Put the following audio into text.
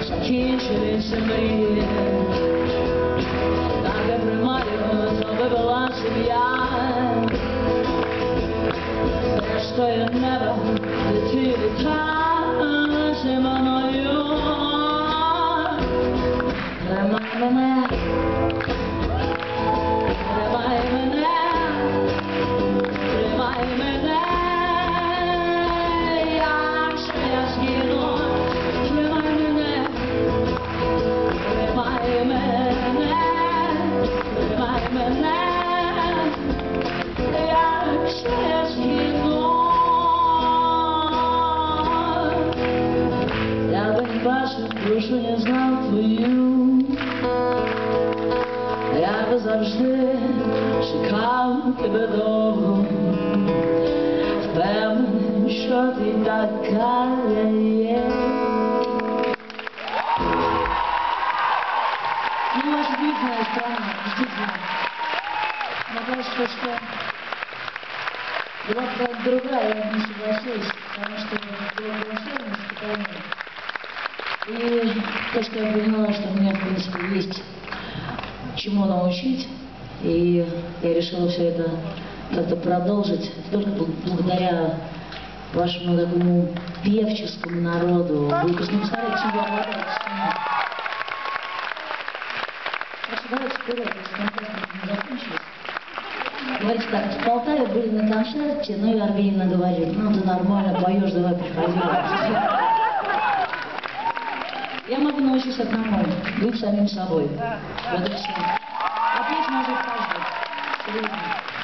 Закінчилися мрії, так я приймаю, знову була сім'я. Рештою неба, де ти літаєш мною. Тримай мене, тримай мене, тримай мене, якщо я згину, тримай мене, тримай мене, тримай мене, якщо я згину. Я бы не бачив, душу не знав твою. Я би завжди чекав тебе довго, впевнений, що ти така є. Ну, ваша длительная страна, действительно. Мне кажется, что была бы другая, я не согласилась, потому что было голосование испытание. И то, что я поняла, что мне, в принципе, есть чему научить, и я решила все это как-то продолжить только благодаря вашему такому певческому народу. Вы просто не представляете, чем вы обладаете. Давайте вперед, если концерт не закончились. Говорите так, в Полтаве были на концерте, ну и Арбенина говорит, ну ты нормально поешь, давай приходи. Я могу научиться одному, быть самим собой. Вот и все. А петь может каждый.